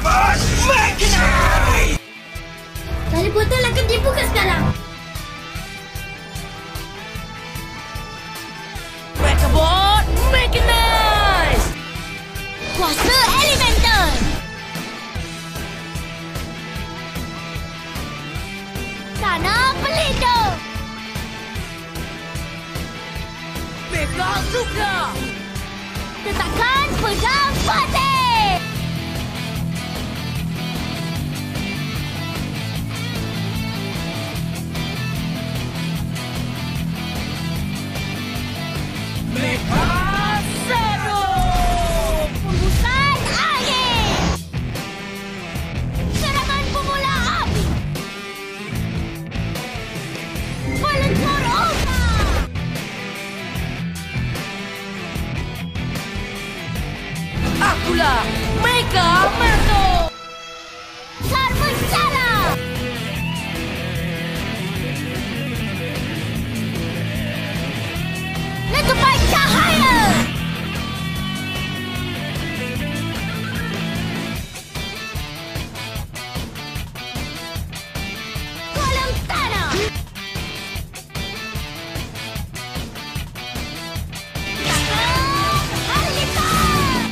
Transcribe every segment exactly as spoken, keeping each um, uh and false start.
Cabut! Mechanize! Tali portal akan dibuka sekarang. Mechabot Mechanize! Kuasa elemental. Tanah pelindung. Mega Suka! Letakkan pedang Fatih. Mecha Zero! Hembusan angin. Serangan pemula api. Peluntur ultra. Akulah Mega Manto! Sarmensara. Letupan cahaya. Kolam tanah. Tangan Halitan.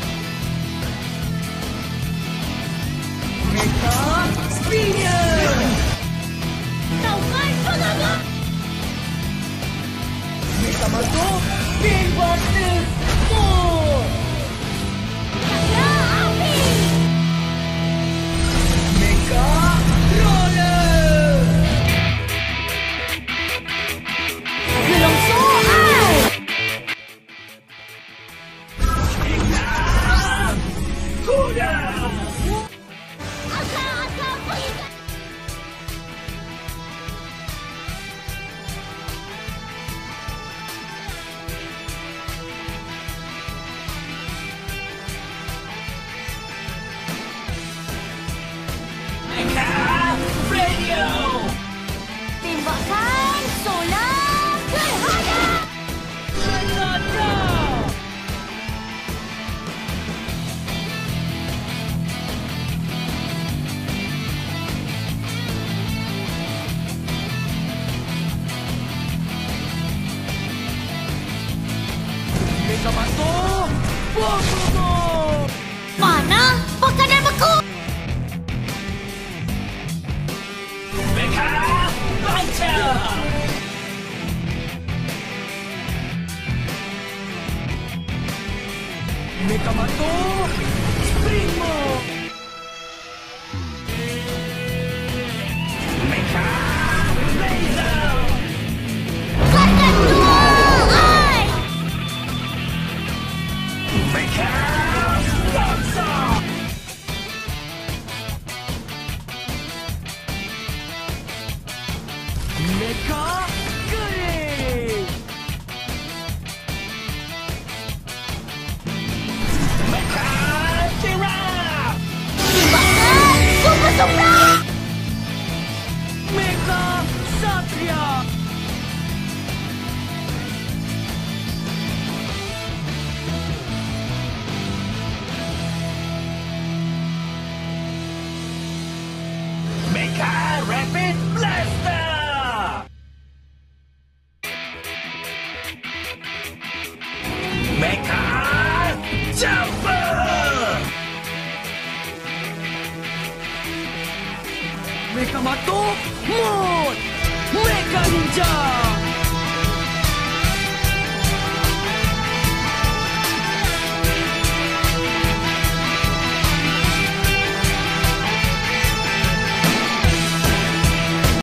Mecha Spinner! Taukan penganga. Mecha Manto Pinbuster Four! Cakra api. Mecha Roller! Gelongsor ais. Kuda! Akar-akar pengikat. Mecha Radio! Tembakan solar gerhana. Granada! Mecha Manto Bokugo! Panah pekadan beku. Mecha Launcher! Mecha Manto Primo! Mecha Laser! Gardan dua ais. Mecha Boxer! Mecha Grid! Mecha Giraffe! Tembakan super supra. Mecha Satria! Mecha Rapid Blaster! Mecha Jumper! Mecha Manto Mod! Mecha Ninja!